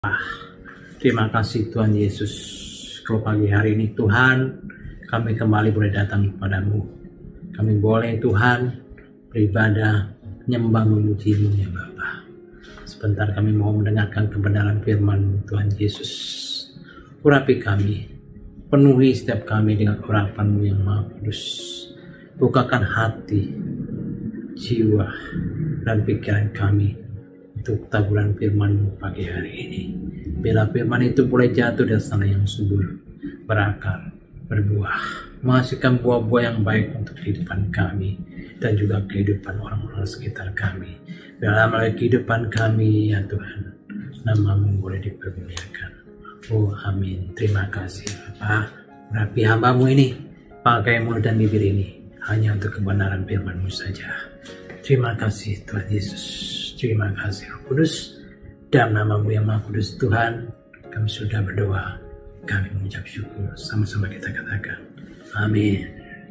Terima kasih Tuhan Yesus, kalau pagi hari ini Tuhan kami kembali boleh datang kepadamu. Kami boleh Tuhan beribadah, menyembah, memuji-Mu ya Bapa. Sebentar kami mau mendengarkan kebenaran firman Tuhan Yesus. Urapi kami, penuhi setiap kami dengan urapan-Mu yang Maha Kudus. Bukakan hati, jiwa, dan pikiran kami untuk taburan firman-Mu pagi hari ini. Bila firman itu boleh jatuh dari tanah yang subur, berakar, berbuah, menghasilkan buah-buah yang baik untuk kehidupan kami dan juga kehidupan orang-orang sekitar kami. Bila melalui kehidupan kami ya Tuhan, nama-Mu boleh dipermuliakan. Oh amin. Terima kasih Bapa. Urapi hamba-Mu ini, pakai mulut dan bibir ini hanya untuk kebenaran firman-Mu saja. Terima kasih Tuhan Yesus. Terima kasih Roh Kudus. Dalam nama-Mu yang Maha Kudus Tuhan, kami sudah berdoa. Kami mengucap syukur. Sama-sama kita katakan. Amin.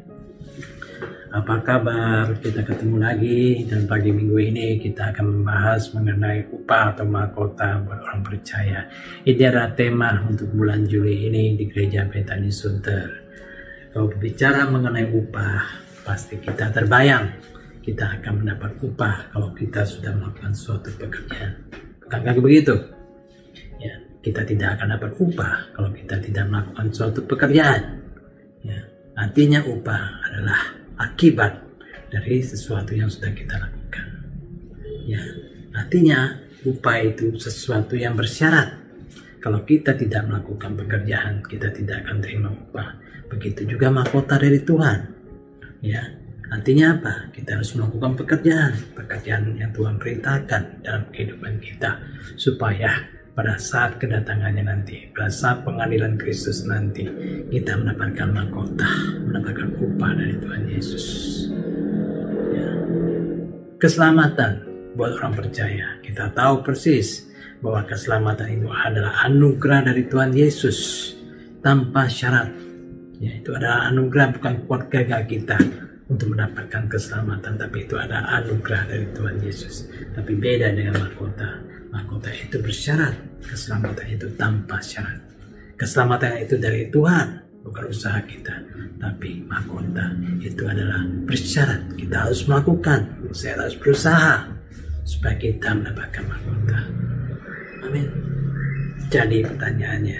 Apa kabar? Kita ketemu lagi dan pagi minggu ini kita akan membahas mengenai upah atau mahkota buat orang percaya. Ini adalah tema untuk bulan Juli ini di Gereja Betani Sunter. Kalau berbicara mengenai upah, pasti kita terbayang kita akan mendapat upah kalau kita sudah melakukan suatu pekerjaan. Bukankah begitu? Ya, kita tidak akan dapat upah kalau kita tidak melakukan suatu pekerjaan. Ya, artinya upah adalah akibat dari sesuatu yang sudah kita lakukan. Ya, artinya upah itu sesuatu yang bersyarat. Kalau kita tidak melakukan pekerjaan, kita tidak akan terima upah. Begitu juga mahkota dari Tuhan. Ya, artinya apa? Kita harus melakukan pekerjaan yang Tuhan perintahkan dalam kehidupan kita, supaya pada saat kedatangannya nanti, pada saat pengadilan Kristus nanti, kita mendapatkan mahkota, mendapatkan upah dari Tuhan Yesus. Ya. Keselamatan buat orang percaya, kita tahu persis bahwa keselamatan itu adalah anugerah dari Tuhan Yesus tanpa syarat. Ya, itu adalah anugerah, bukan kuat gagah kita untuk mendapatkan keselamatan, tapi itu ada anugerah dari Tuhan Yesus. Tapi beda dengan mahkota. Mahkota itu bersyarat, keselamatan itu tanpa syarat. Keselamatan itu dari Tuhan, bukan usaha kita. Tapi mahkota itu adalah bersyarat. Kita harus melakukan, saya harus berusaha supaya kita mendapatkan mahkota. Amin. Jadi pertanyaannya,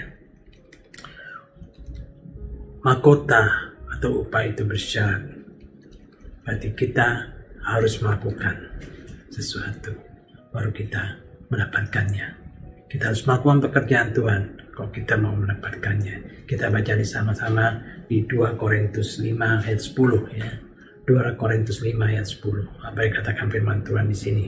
mahkota atau upah itu bersyarat, berarti kita harus melakukan sesuatu baru kita mendapatkannya. Kita harus melakukan pekerjaan Tuhan kalau kita mau mendapatkannya. Kita baca sama-sama di 2 Korintus 5 ayat 10 ya. 2 Korintus 5 ayat 10. Apa yang katakan firman Tuhan di sini?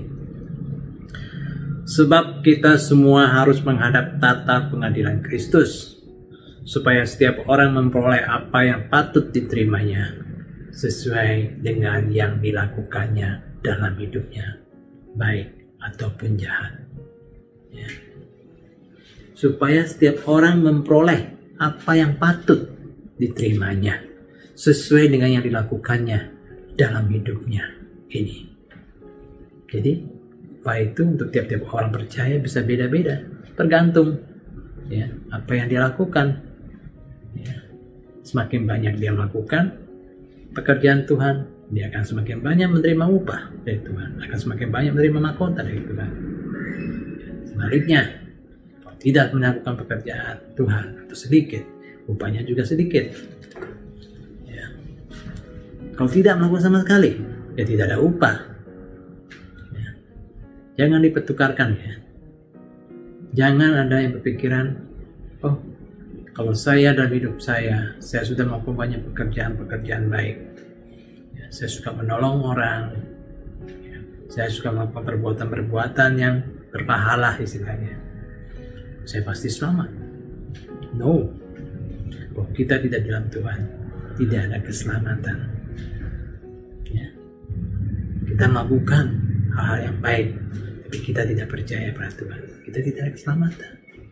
Sebab kita semua harus menghadap tata pengadilan Kristus, supaya setiap orang memperoleh apa yang patut diterimanya sesuai dengan yang dilakukannya dalam hidupnya, baik ataupun jahat. Ya. Supaya setiap orang memperoleh apa yang patut diterimanya sesuai dengan yang dilakukannya dalam hidupnya ini. Jadi upah itu untuk tiap-tiap orang percaya bisa beda-beda, tergantung ya apa yang dia lakukan. Ya. Semakin banyak dia melakukan pekerjaan Tuhan, dia akan semakin banyak menerima upah dari Tuhan, akan semakin banyak menerima mahkota dari Tuhan. Sebaliknya, kalau tidak melakukan pekerjaan Tuhan atau sedikit, upahnya juga sedikit. Ya. Kalau tidak melakukan sama sekali, ya tidak ada upah. Ya. Jangan dipertukarkan ya. Jangan ada yang berpikiran, oh kalau saya dalam hidup saya sudah melakukan banyak pekerjaan-pekerjaan baik. Ya, saya suka menolong orang. Ya, saya suka melakukan perbuatan-perbuatan yang berpahala istilahnya. Saya pasti selamat. No. Kalau kita tidak dalam Tuhan, tidak ada keselamatan. Ya. Kita melakukan hal-hal yang baik, tapi kita tidak percaya pada Tuhan. Kita tidak ada keselamatan.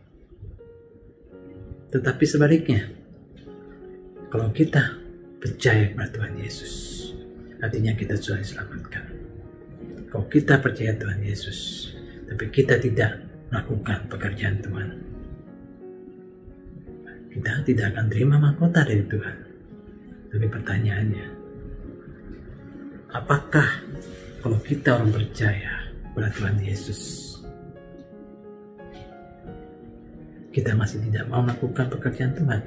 Tetapi sebaliknya, kalau kita percaya kepada Tuhan Yesus, artinya kita sudah diselamatkan. Kalau kita percaya Tuhan Yesus, tapi kita tidak melakukan pekerjaan Tuhan. Kita tidak akan terima mahkota dari Tuhan. Tapi pertanyaannya, apakah kalau kita orang percaya pada Tuhan Yesus, kita masih tidak mau melakukan pekerjaan Tuhan?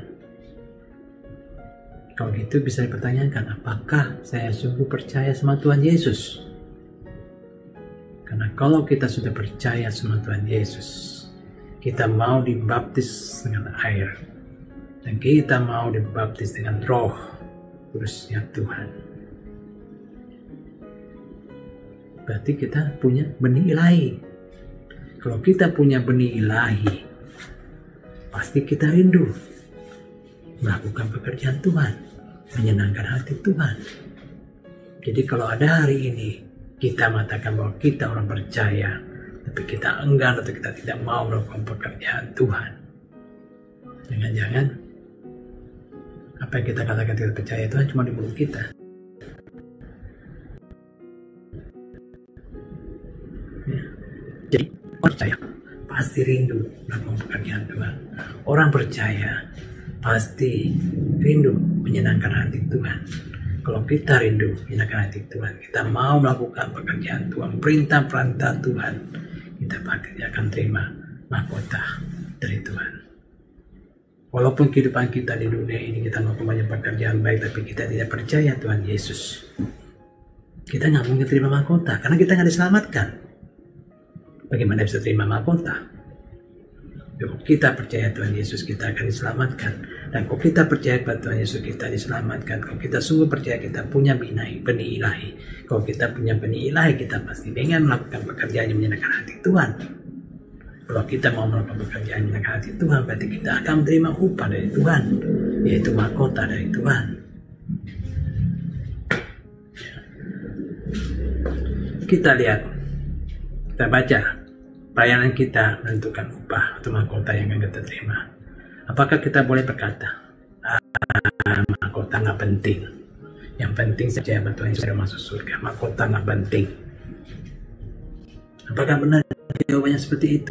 Kalau gitu bisa dipertanyakan, apakah saya sungguh percaya sama Tuhan Yesus? Karena kalau kita sudah percaya sama Tuhan Yesus, kita mau dibaptis dengan air, dan kita mau dibaptis dengan Roh Kudusnya Tuhan. Berarti kita punya benih ilahi. Kalau kita punya benih ilahi, pasti kita rindu melakukan pekerjaan Tuhan, menyenangkan hati Tuhan. Jadi kalau ada hari ini kita mengatakan bahwa kita orang percaya, tapi kita enggan atau kita tidak mau melakukan pekerjaan Tuhan, jangan-jangan apa yang kita katakan kita percaya Tuhan cuma di mulut kita. Ya. Jadi orang percaya pasti rindu melakukan pekerjaan Tuhan. Orang percaya pasti rindu menyenangkan hati Tuhan. Kalau kita rindu menyenangkan hati Tuhan, kita mau melakukan pekerjaan Tuhan, perintah-perintah Tuhan, kita pasti akan terima mahkota dari Tuhan. Walaupun kehidupan kita di dunia ini kita melakukan banyak pekerjaan baik, tapi kita tidak percaya Tuhan Yesus, kita nggak mungkin terima mahkota karena kita nggak diselamatkan. Bagaimana bisa terima mahkota? Kalau kita percaya Tuhan Yesus, kita akan diselamatkan. Dan kalau kita percaya pada Tuhan Yesus, kita diselamatkan. Kalau kita sungguh percaya kita punya benih ilahi. Kalau kita punya benih ilahi, kita pasti dengan melakukan pekerjaan yang menyenangkan hati Tuhan. Kalau kita mau melakukan pekerjaan yang menyenangkan hati Tuhan, berarti kita akan menerima upah dari Tuhan, yaitu mahkota dari Tuhan. Kita lihat, kita baca. Pelayanan kita menentukan upah atau mahkota yang akan kita terima. Apakah kita boleh berkata, mahkota nggak penting. Yang penting saja Tuhan Yesus sudah masuk surga. Mahkota nggak penting. Apakah benar jawabannya seperti itu?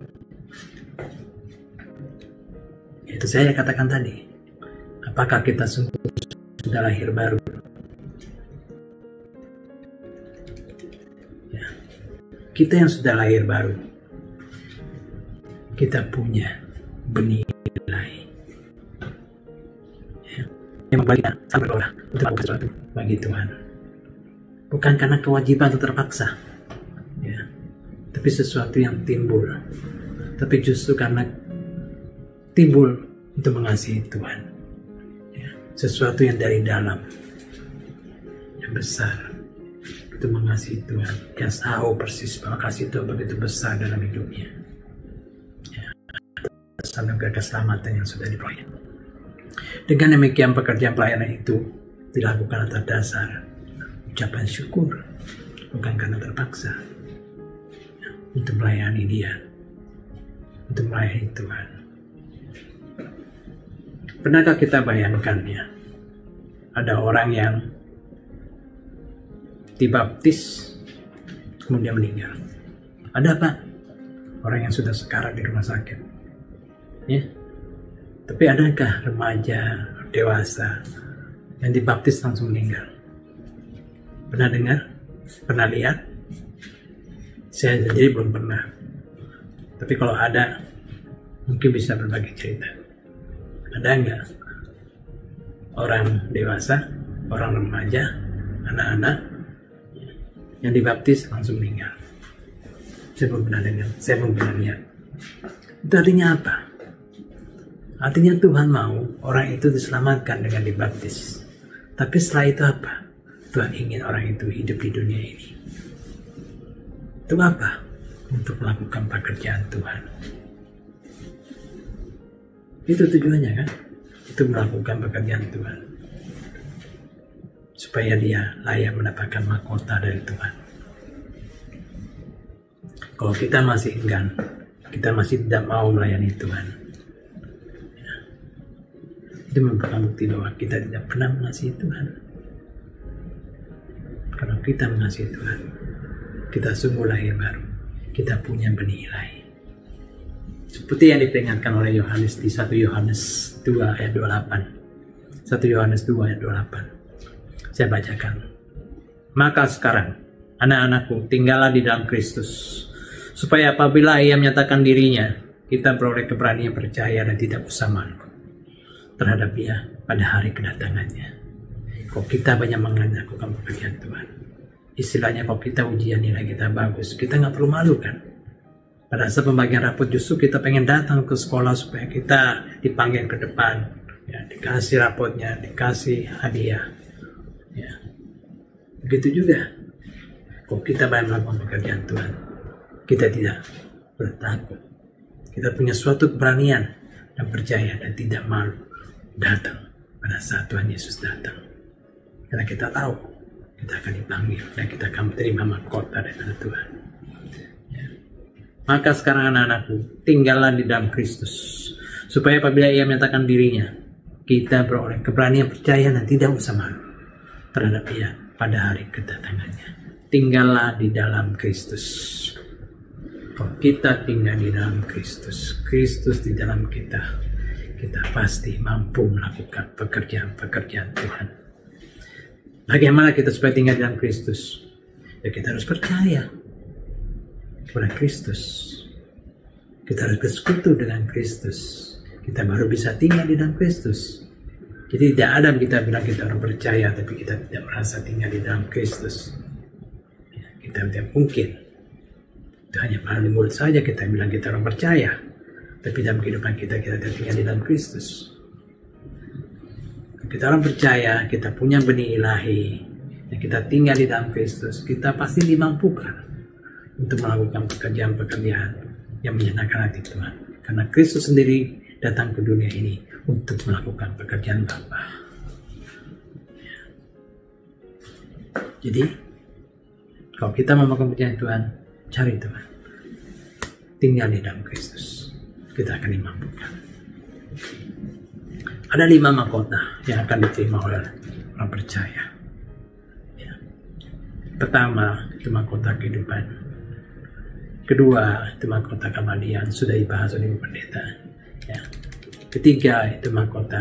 Itu saya katakan tadi. Apakah kita sungguh sudah lahir baru? Ya. Kita yang sudah lahir baru, kita punya benih ilahi, ya, yang membagikan sampai berdoa untuk melakukan sesuatu bagi Tuhan, bukan karena kewajiban atau terpaksa, ya, tapi sesuatu yang timbul, tapi justru karena timbul untuk mengasihi Tuhan, ya, sesuatu yang dari dalam, yang besar, untuk mengasihi Tuhan, yang tahu persis bahwa kasih Tuhan begitu besar dalam hidupnya. Sampai keselamatan yang sudah diperoleh. Dengan demikian pekerjaan pelayanan itu dilakukan atas dasar ucapan syukur, bukan karena terpaksa, untuk melayani Dia, untuk melayani Tuhan. Pernahkah kita bayangkan ya, ada orang yang dibaptis kemudian meninggal? Ada Pak, orang yang sudah sekarat di rumah sakit. Ya, tapi adakah remaja, dewasa yang dibaptis langsung meninggal? Pernah dengar? Pernah lihat? Saya sendiri belum pernah. Tapi kalau ada, mungkin bisa berbagi cerita. Ada nggak orang dewasa, orang remaja, anak-anak yang dibaptis langsung meninggal? Saya belum pernah dengar, saya belum pernah lihat. Itu artinya apa? Artinya Tuhan mau orang itu diselamatkan dengan dibaptis. Tapi setelah itu apa? Tuhan ingin orang itu hidup di dunia ini. Itu apa? Untuk melakukan pekerjaan Tuhan. Itu tujuannya kan? Itu melakukan pekerjaan Tuhan. Supaya dia layak mendapatkan mahkota dari Tuhan. Kalau kita masih enggan, kita masih tidak mau melayani Tuhan, itu merupakan bukti bahwa kita tidak pernah mengasihi Tuhan. Kalau kita mengasihi Tuhan, kita sungguh lahir baru, kita punya benih ilahi. Seperti yang diperingatkan oleh Yohanes di 1 Yohanes 2 ayat 28. 1 Yohanes 2 ayat 28. Saya bacakan. Maka sekarang, anak-anakku, tinggallah di dalam Kristus, supaya apabila Ia menyatakan dirinya, kita beroleh keberanian percaya dan tidak usah malu terhadap Dia pada hari kedatangannya. Kok kita banyak melakukan pekerjaan Tuhan. Istilahnya kalau kita ujian nilai kita bagus, kita nggak perlu malu kan? Pada saat pembagian rapot justru kita pengen datang ke sekolah supaya kita dipanggil ke depan, ya, dikasih rapotnya, dikasih hadiah. Ya. Begitu juga, kok kita banyak melakukan pekerjaan Tuhan, kita tidak bertakut. Kita punya suatu keberanian dan percaya dan tidak malu datang pada saat Tuhan Yesus datang. Karena kita tahu kita akan dipanggil dan kita akan menerima mahkota dari Tuhan. Ya. Maka sekarang anak-anakku, tinggallah di dalam Kristus, supaya apabila Ia menyatakan dirinya, kita beroleh keberanian percaya dan tidak usah malu terhadap Ia pada hari kedatangannya. Tinggallah di dalam Kristus. Kalau kita tinggal di dalam Kristus, Kristus di dalam kita, kita pasti mampu melakukan pekerjaan-pekerjaan Tuhan. Bagaimana kita supaya tinggal di dalam Kristus? Ya kita harus percaya kepada Kristus. Kita harus bersekutu dengan Kristus. Kita baru bisa tinggal di dalam Kristus. Jadi tidak ada kita bilang kita orang percaya, tapi kita tidak merasa tinggal di dalam Kristus. Ya, kita tidak mungkin. Itu hanya di mulut saja kita bilang kita orang percaya, tapi dalam kehidupan kita tidak tinggal di dalam Kristus. Kita orang percaya, kita punya benih ilahi, dan kita tinggal di dalam Kristus, kita pasti dimampukan untuk melakukan pekerjaan-pekerjaan yang menyenangkan hati Tuhan. Karena Kristus sendiri datang ke dunia ini untuk melakukan pekerjaan Bapa. Jadi, kalau kita mau melakukan pekerjaan Tuhan, cari Tuhan. Tinggal di dalam Kristus. Kita akan dimampukan. Ada 5 mahkota yang akan diterima oleh orang percaya. Ya. Pertama, itu mahkota kehidupan. Kedua, itu mahkota kematian. Sudah dibahas oleh pendeta. Ya. Ketiga, itu mahkota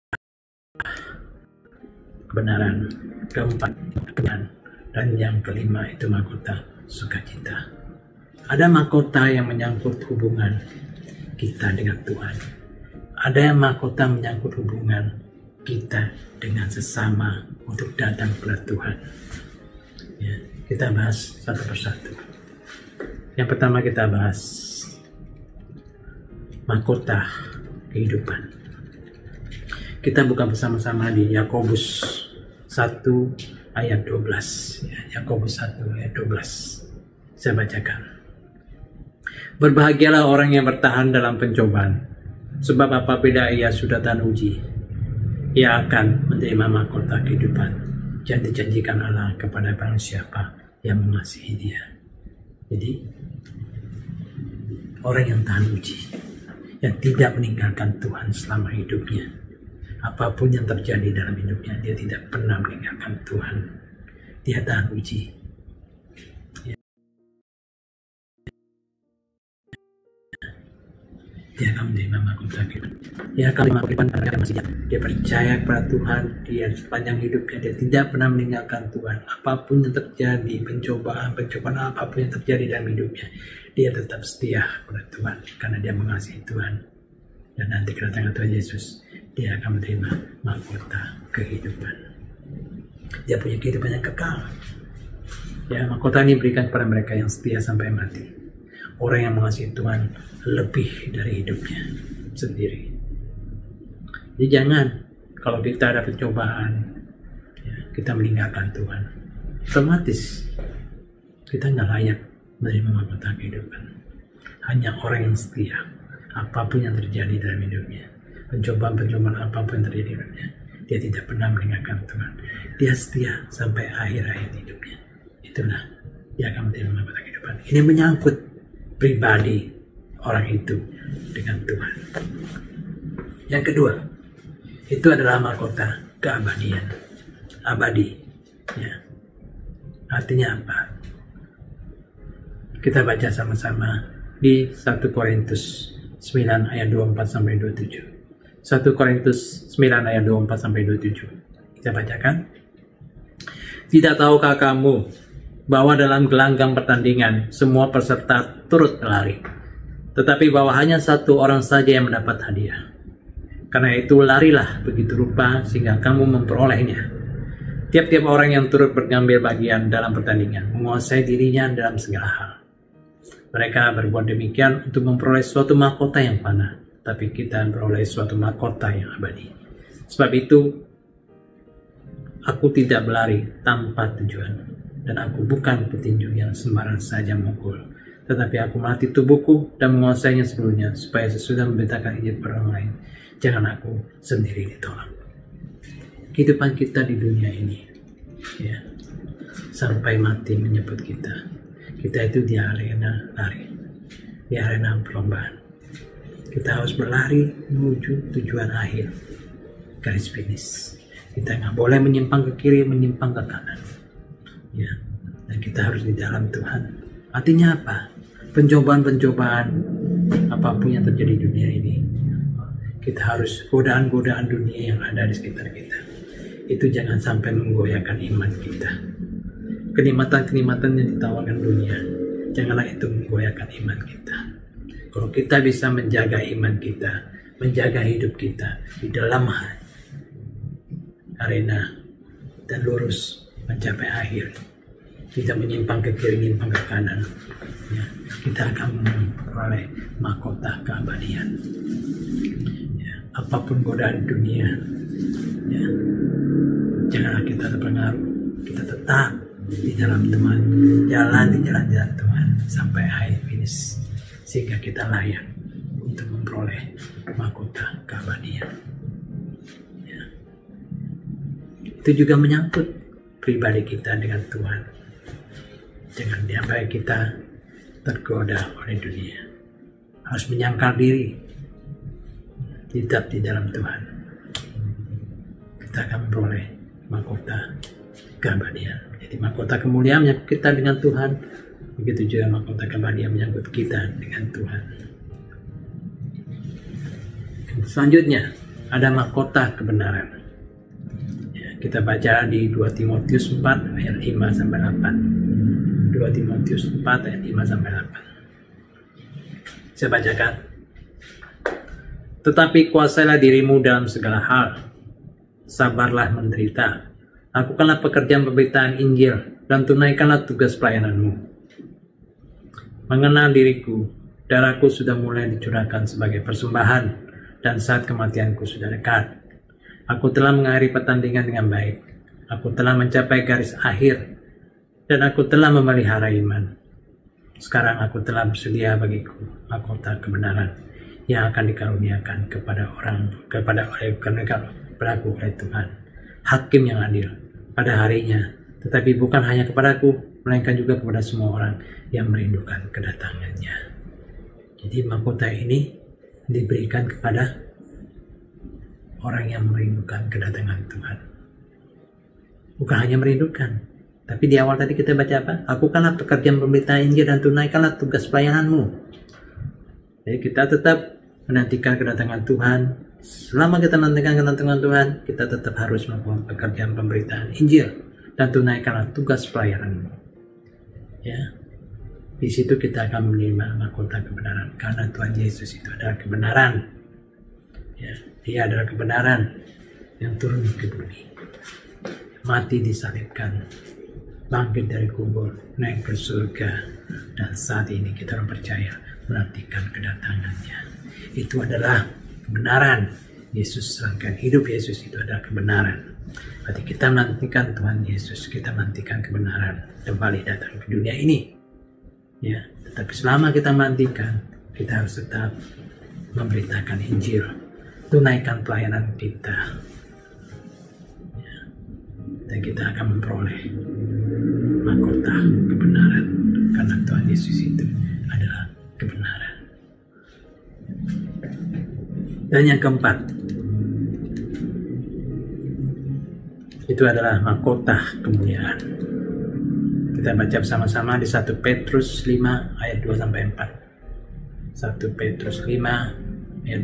kebenaran. Keempat, kebenaran. Dan yang kelima, itu mahkota sukacita. Ada mahkota yang menyangkut hubungan kita dengan Tuhan. Ada yang mahkota menyangkut hubungan kita dengan sesama untuk datang kepada Tuhan. Ya, kita bahas satu persatu. Yang pertama kita bahas mahkota kehidupan. Kita buka bersama-sama di Yakobus 1 ayat 12. Ya, Yakobus 1 ayat 12. Saya bacakan. Berbahagialah orang yang bertahan dalam pencobaan, sebab apabila ia sudah tahan uji, ia akan menerima mahkota kehidupan yang dijanjikan Allah kepada barang siapa yang mengasihi Dia. Jadi, orang yang tahan uji, yang tidak meninggalkan Tuhan selama hidupnya, apapun yang terjadi dalam hidupnya, dia tidak pernah meninggalkan Tuhan. Dia tahan uji. Dia akan menerima mahkota kehidupan. Dia akan menerima kehidupan karena dia masih hidup. Dia percaya kepada Tuhan. Dia sepanjang hidupnya dia tidak pernah meninggalkan Tuhan. Apapun yang terjadi, pencobaan apapun yang terjadi dalam hidupnya, dia tetap setia kepada Tuhan karena dia mengasihi Tuhan. Dan nanti kedatangan Tuhan Yesus, dia akan menerima mahkota kehidupan. Dia punya kehidupan yang kekal. Ya, mahkota ini diberikan kepada mereka yang setia sampai mati. Orang yang mengasihi Tuhan lebih dari hidupnya sendiri. Jadi jangan kalau kita ada pencobaan, ya, kita meninggalkan Tuhan, otomatis kita nggak layak menerima mahkota kehidupan. Hanya orang yang setia, apapun yang terjadi dalam hidupnya, pencobaan apapun yang terjadi di hidupnya, dia tidak pernah meninggalkan Tuhan. Dia setia sampai akhir hidupnya. Itulah dia akan menerima mahkota kehidupan. Ini menyangkut pribadi orang itu dengan Tuhan. Yang kedua, itu adalah mahkota keabadian. Abadi. Ya. Artinya apa? Kita baca sama-sama di 1 Korintus 9 ayat 24 sampai 27. 1 Korintus 9 ayat 24 sampai 27. Kita bacakan. Tidak tahukah kamu bahwa dalam gelanggang pertandingan semua peserta turut berlari, tetapi bahwa hanya satu orang saja yang mendapat hadiah. Karena itu larilah begitu rupa sehingga kamu memperolehnya. Tiap-tiap orang yang turut mengambil bagian dalam pertandingan menguasai dirinya dalam segala hal. Mereka berbuat demikian untuk memperoleh suatu mahkota yang fana, tapi kita memperoleh suatu mahkota yang abadi. Sebab itu, aku tidak berlari tanpa tujuan, dan aku bukan petinju yang sembarang saja memukul, tetapi aku melatih tubuhku dan menguasainya seluruhnya, supaya sesudah memberitakan Injil pada orang lain, jangan aku sendiri ditolak. Kehidupan kita di dunia ini, ya, sampai mati menyebut kita itu di arena lari, di arena perlombaan. Kita harus berlari menuju tujuan akhir, garis finish. Kita nggak boleh menyimpang ke kiri, menyimpang ke kanan, ya. Dan kita harus di dalam Tuhan. Artinya apa? Pencobaan-pencobaan apapun yang terjadi di dunia ini, kita harus godaan-godaan dunia yang ada di sekitar kita. Itu jangan sampai menggoyahkan iman kita. Kenikmatan-kenikmatan yang ditawarkan dunia, janganlah itu menggoyahkan iman kita. Kalau kita bisa menjaga iman kita, menjaga hidup kita di dalam arena dan lurus mencapai akhir, tidak menyimpang ke kiri, menyimpang ke kanan, ya, kita akan memperoleh mahkota keabadian. Ya, apapun godaan dunia, ya, janganlah kita terpengaruh. Kita tetap di dalam Tuhan, jalan di jalan-jalan Tuhan sampai akhir finish, sehingga kita layak untuk memperoleh mahkota keabadian. Ya. Itu juga menyangkut pribadi kita dengan Tuhan. Jangan sampai kita tergoda oleh dunia. Harus menyangkal diri, tetap di dalam Tuhan. Kita akan memperoleh mahkota keabadian. Jadi mahkota kemuliaan menyangkut kita dengan Tuhan, begitu juga mahkota keabadian menyangkut kita dengan Tuhan. Selanjutnya ada mahkota kebenaran. Ya, kita baca di 2 Timotius 4 ayat 5 sampai 8. 2 Timotius 4 ayat 5 sampai 8. Saya bacakan. Tetapi kuasailah dirimu dalam segala hal. Sabarlah menderita. Lakukanlah pekerjaan pemberitaan Injil dan tunaikanlah tugas pelayananmu. Mengenal diriku, darahku sudah mulai dicurahkan sebagai persembahan dan saat kematianku sudah dekat. Aku telah mengakhiri pertandingan dengan baik. Aku telah mencapai garis akhir dan aku telah memelihara iman. Sekarang aku telah bersedia bagiku mahkota kebenaran yang akan dikaruniakan kepada pelaku oleh Tuhan, hakim yang adil pada harinya, tetapi bukan hanya kepadaku, melainkan juga kepada semua orang yang merindukan kedatangannya. Jadi mahkota ini diberikan kepada orang yang merindukan kedatangan Tuhan. Bukan hanya merindukan, tapi di awal tadi kita baca apa? Lakukanlah pekerjaan pemberitaan Injil dan tunaikanlah tugas pelayananmu. Jadi kita tetap menantikan kedatangan Tuhan. Selama kita menantikan kedatangan Tuhan, kita tetap harus melakukan pekerjaan pemberitaan Injil dan tunaikanlah tugas pelayananmu. Ya, di situ kita akan menerima mahkota kebenaran, karena Tuhan Yesus itu adalah kebenaran. Ya, Dia adalah kebenaran yang turun ke bumi, mati disalibkan, bangkit dari kubur, naik ke surga, dan saat ini kita percaya menantikan kedatangannya. Itu adalah kebenaran. Yesus, rangkaian hidup Yesus itu adalah kebenaran. Berarti kita menantikan Tuhan Yesus, kita menantikan kebenaran kembali datang ke dunia ini. Ya, tetapi selama kita menantikan, kita harus tetap memberitakan Injil, tunaikan pelayanan kita. Ya, dan kita akan memperoleh mahkota kebenaran, karena Tuhan Yesus itu adalah kebenaran. Dan yang keempat, itu adalah mahkota kemuliaan. Kita baca bersama-sama di 1 Petrus 5 ayat 2-4. 1 1 Petrus 5 ayat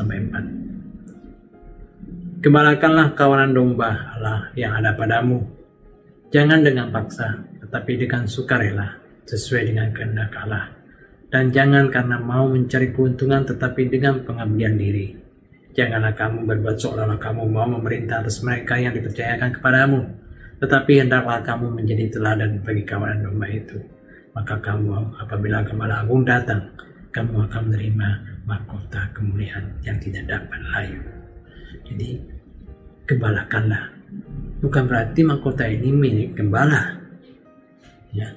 2-4. Gembalakanlah kawanan domba Allah yang ada padamu, jangan dengan paksa, tetapi dengan sukarela, sesuai dengan kehendak Allah. Dan jangan karena mau mencari keuntungan, tetapi dengan pengabdian diri. Janganlah kamu berbuat seolah-olah kamu mau memerintah atas mereka yang dipercayakan kepadamu, tetapi hendaklah kamu menjadi teladan bagi kawanan domba itu. Maka kamu, apabila Gembala Agung datang, kamu akan menerima mahkota kemuliaan yang tidak dapat layu. Jadi, gembalakanlah. Bukan berarti mahkota ini milik gembala. Ya.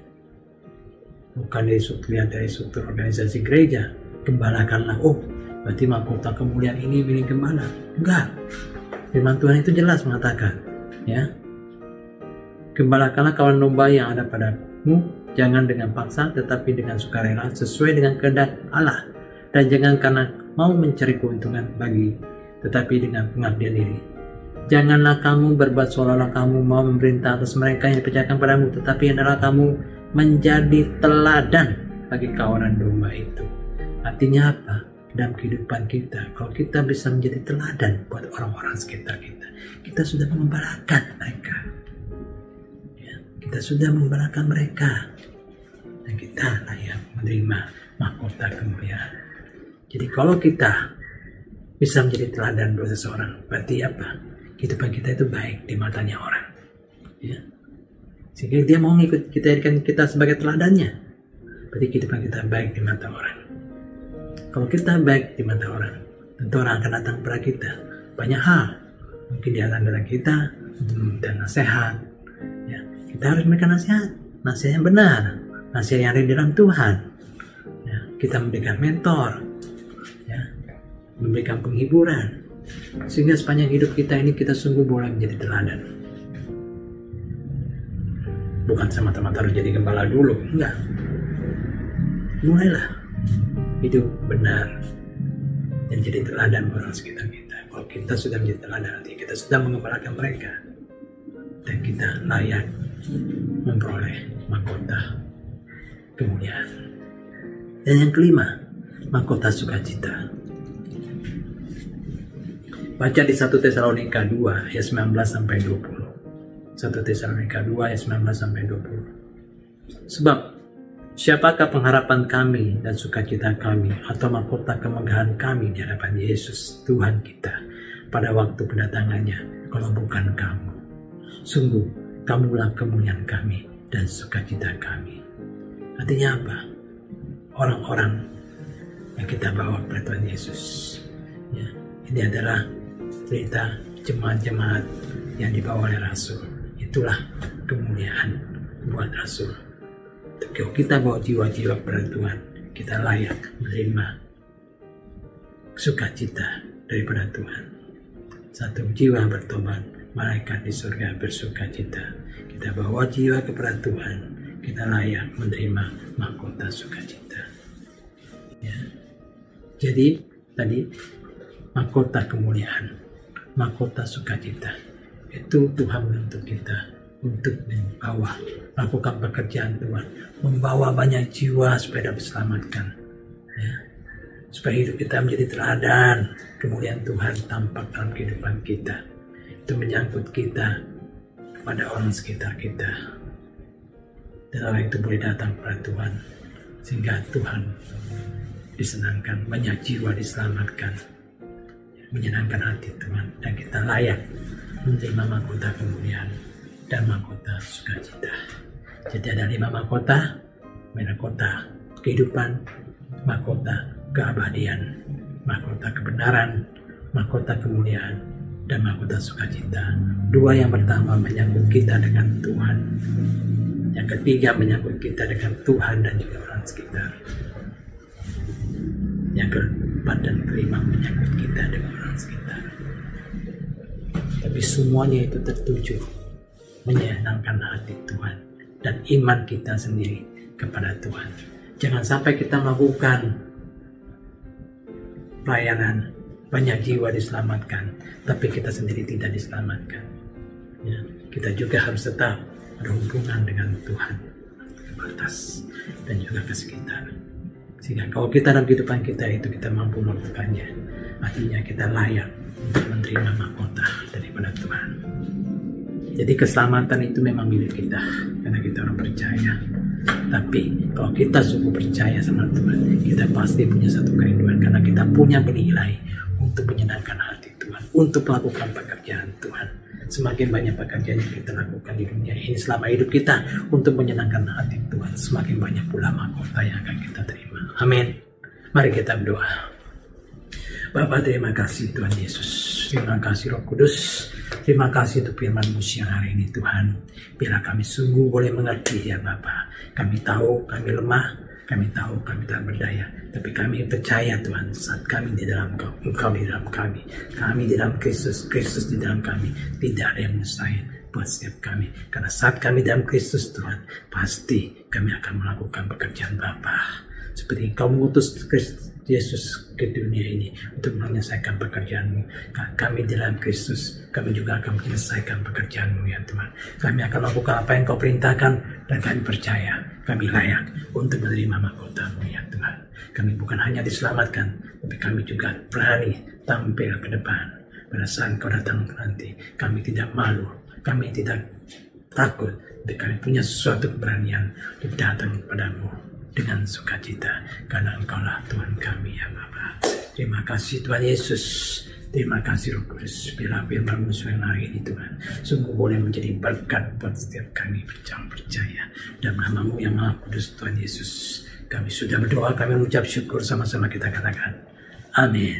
Bukan dari struktur organisasi gereja. Gembalakanlah. Oh, berarti mahkota kemuliaan ini milik gembala. Enggak. Firman Tuhan itu jelas mengatakan, ya. Gembalakanlah kawan domba yang ada padamu, jangan dengan paksa, tetapi dengan sukarela, sesuai dengan kehendak Allah. Dan jangan karena mau mencari keuntungan tetapi dengan pengabdian diri. Janganlah kamu berbuat seolah-olah kamu mau memerintah atas mereka yang dipercayakan padamu, tetapi hendaklah kamu menjadi teladan bagi kawanan domba itu. Artinya apa? Dalam kehidupan kita, kalau kita bisa menjadi teladan buat orang-orang sekitar kita, kita sudah mengembalakan mereka. Ya, kita sudah mengembalakan mereka. Dan kita layak menerima mahkota kemuliaan. Jadi kalau kita bisa menjadi teladan buat seseorang, berarti apa? Kehidupan kita itu baik di matanya orang. Ya. Sehingga dia mau ngikut kita sebagai teladannya. Berarti kehidupan kita baik di mata orang. Kalau kita baik di mata orang, tentu orang akan datang kepada kita. Banyak hal. Mungkin dia datang kepada kita untuk meminta nasihat. Ya. Kita harus memberikan nasihat. Nasihat yang benar. Nasihat yang ada di dalam Tuhan. Ya. Kita memberikan mentor. Ya. Memberikan penghiburan. Sehingga sepanjang hidup kita ini kita sungguh boleh menjadi teladan. Bukan semata-mata harus jadi gembala dulu, enggak. Mulailah hidup benar dan jadi teladan orang sekitar kita. Kalau kita sudah menjadi teladan, nanti kita sudah mengembalakan mereka dan kita layak memperoleh mahkota kemuliaan. Dan yang kelima, mahkota sukacita. Baca di 1 Tesalonika 2 ayat 19-20. 1 Tesalonika 2 ayat 19-20. Sebab siapakah pengharapan kami dan sukacita kami atau mahkota kemegahan kami di hadapan Yesus Tuhan kita pada waktu kedatangannya kalau bukan kamu? Sungguh kamulah kemuliaan kami dan sukacita kami. Artinya apa? Orang-orang yang kita bawa kepada Tuhan Yesus. Ya, ini adalah cerita jemaat-jemaat yang dibawa oleh Rasul. Itulah kemuliaan buat Rasul. Kalau kita bawa jiwa-jiwa kepada Tuhan, kita layak menerima sukacita daripada Tuhan. Satu jiwa bertobat, malaikat di surga bersukacita. Kita bawa jiwa kepada Tuhan, kita layak menerima mahkota sukacita. Ya. Jadi tadi mahkota kemuliaan, mahkota sukacita itu Tuhan menuntut kita untuk membawa, melakukan pekerjaan Tuhan, membawa banyak jiwa supaya dapat diselamatkan, ya. Supaya hidup kita menjadi teladan, kemuliaan Tuhan tampak dalam kehidupan kita. Itu menyangkut kita kepada orang sekitar kita, dan orang itu boleh datang kepada Tuhan sehingga Tuhan disenangkan, banyak jiwa diselamatkan, menyenangkan hati Tuhan, dan kita layak menerima mahkota kemuliaan dan mahkota sukacita. Jadi ada 5 mahkota: mahkota kehidupan, mahkota keabadian, mahkota kebenaran, mahkota kemuliaan, dan mahkota sukacita. 2 yang pertama menyangkut kita dengan Tuhan, yang ketiga menyangkut kita dengan Tuhan dan juga orang sekitar, yang keempat dan kelima menyangkut kita dengan orang sekitar. Tapi semuanya itu tertuju menyenangkan hati Tuhan dan iman kita sendiri kepada Tuhan. Jangan sampai kita melakukan pelayanan, banyak jiwa diselamatkan, tapi kita sendiri tidak diselamatkan. Ya, kita juga harus tetap berhubungan dengan Tuhan ke atas dan juga ke sekitar. Sehingga kalau kita dalam kehidupan kita itu kita mampu melakukannya, artinya kita layak untuk menerima mahkota daripada Tuhan. Jadi keselamatan itu memang milik kita karena kita orang percaya. Tapi kalau kita sungguh percaya sama Tuhan, kita pasti punya satu kerinduan karena kita punya penilai untuk menyenangkan hati Tuhan, untuk melakukan pekerjaan Tuhan. Semakin banyak pekerjaan yang kita lakukan di dunia ini selama hidup kita untuk menyenangkan hati Tuhan, semakin banyak pula mahkota yang akan kita terima. Amin. Mari kita berdoa. Bapa, terima kasih Tuhan Yesus. Terima kasih Roh Kudus. Terima kasih untuk firman-Mu siang hari ini Tuhan. Biarlah kami sungguh boleh mengerti ya Bapa. Kami tahu kami lemah, kami tahu kami tak berdaya. Tapi kami percaya Tuhan, saat kami di dalam Engkau di dalam kami di dalam Kristus, Kristus di dalam kami, tidak ada yang mustahil buat setiap kami. Karena saat kami dalam Kristus Tuhan, pasti kami akan melakukan pekerjaan Bapa. Seperti Engkau mengutus Kristus Yesus ke dunia ini untuk menyelesaikan pekerjaan-Mu. Kami di dalam Kristus, kami juga akan menyelesaikan pekerjaan-Mu ya Tuhan. Kami akan lakukan apa yang Kau perintahkan dan kami percaya kami layak untuk menerima mahkota-Mu ya Tuhan. Kami bukan hanya diselamatkan, tapi kami juga berani tampil ke depan. Pada saat Kau datang nanti, kami tidak malu, kami tidak takut, tapi kami punya sesuatu keberanian untuk datang kepadamu dengan sukacita, karena Engkaulah Tuhan kami ya Bapa. Terima kasih Tuhan Yesus. Terima kasih Roh Kudus. Biarlah firman-Mu siang hari ini Tuhan sungguh boleh menjadi berkat buat setiap kami yang percaya. Dalam nama-Mu yang Maha Kudus Tuhan Yesus, kami sudah berdoa, kami mengucap syukur, sama-sama kita katakan amin.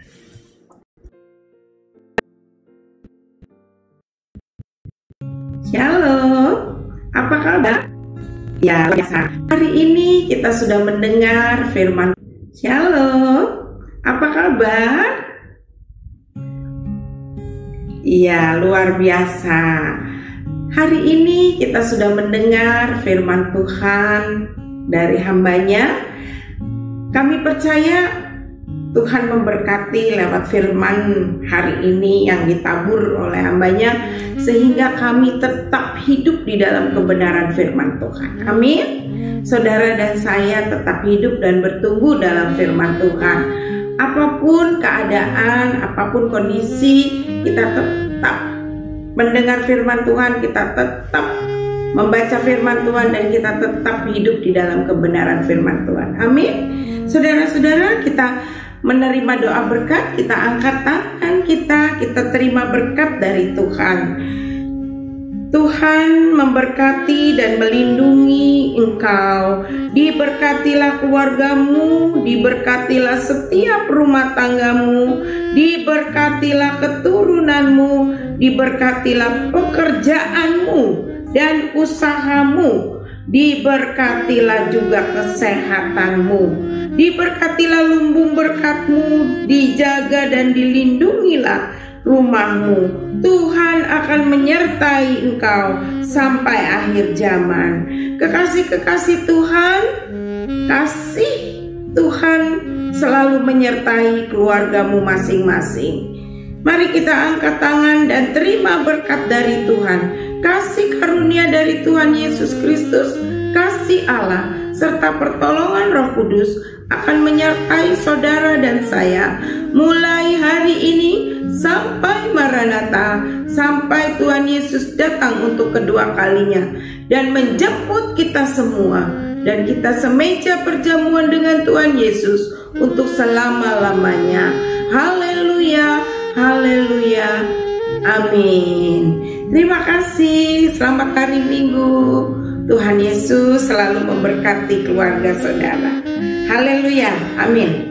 Shalom, apa kabar? Ya, biasa. Hari ini kita sudah mendengar firman. Shalom, apa kabar? Iya, luar biasa. Hari ini kita sudah mendengar firman Tuhan dari hamba-Nya. Kami percaya Tuhan memberkati lewat firman hari ini yang ditabur oleh hamba-Nya, sehingga kami tetap hidup di dalam kebenaran firman Tuhan. Amin. Saudara dan saya tetap hidup dan bertumbuh dalam firman Tuhan. Apapun keadaan, apapun kondisi, kita tetap mendengar firman Tuhan, kita tetap membaca firman Tuhan, dan kita tetap hidup di dalam kebenaran firman Tuhan. Amin. Saudara-saudara, kita menerima doa berkat, kita angkat tangan kita terima berkat dari Tuhan. Tuhan memberkati dan melindungi engkau. Diberkatilah keluargamu, diberkatilah setiap rumah tanggamu, diberkatilah keturunanmu, diberkatilah pekerjaanmu dan usahamu, diberkatilah juga kesehatanmu, diberkatilah lumbung berkatmu, dijaga dan dilindungilah rumahmu. Tuhan akan menyertai engkau sampai akhir zaman. Kekasih-kekasih Tuhan, kasih Tuhan selalu menyertai keluargamu masing-masing. Mari kita angkat tangan dan terima berkat dari Tuhan. Kasih karunia dari Tuhan Yesus Kristus, kasih Allah, serta pertolongan Roh Kudus akan menyertai saudara dan saya mulai hari ini sampai Maranatha, sampai Tuhan Yesus datang untuk kedua kalinya dan menjemput kita semua, dan kita semeja perjamuan dengan Tuhan Yesus untuk selama-lamanya. Haleluya, haleluya, amin. Terima kasih, selamat hari Minggu. Tuhan Yesus selalu memberkati keluarga saudara. Haleluya, amin.